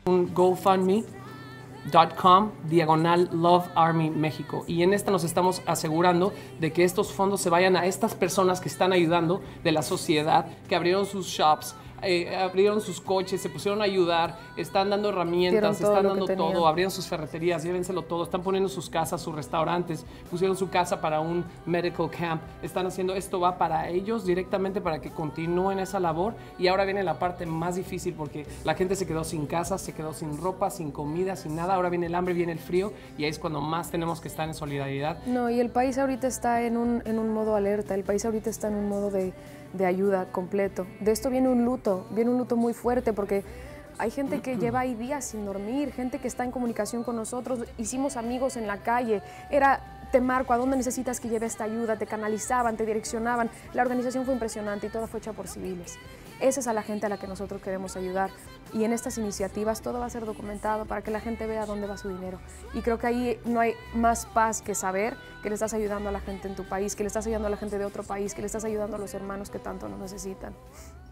un GoFundMe.com/Love Army México, y en esta nos estamos asegurando de que estos fondos se vayan a estas personas que están ayudando de la sociedad, que abrieron sus shops, abrieron sus coches, se pusieron a ayudar, están dando herramientas, están dando todo, abrieron sus ferreterías, llévenselo todo, están poniendo sus casas, sus restaurantes, pusieron su casa para un medical camp, están haciendo esto, va para ellos directamente para que continúen esa labor. Y ahora viene la parte más difícil, porque la gente se quedó sin casa, se quedó sin ropa, sin comida, sin nada. Ahora viene el hambre, viene el frío, y ahí es cuando más tenemos que estar en solidaridad. No, y el país ahorita está en un modo alerta, el país ahorita está en un modo de ayuda completo. De esto viene un luto muy fuerte, porque hay gente que lleva ahí días sin dormir, gente que está en comunicación con nosotros, hicimos amigos en la calle, te marco, ¿a dónde necesitas que lleve esta ayuda? Te canalizaban, te direccionaban. La organización fue impresionante y toda fue hecha por civiles. Esa es a la gente a la que nosotros queremos ayudar, y en estas iniciativas todo va a ser documentado para que la gente vea dónde va su dinero. Y creo que ahí no hay más paz que saber que le estás ayudando a la gente en tu país, que le estás ayudando a la gente de otro país, que le estás ayudando a los hermanos que tanto nos necesitan.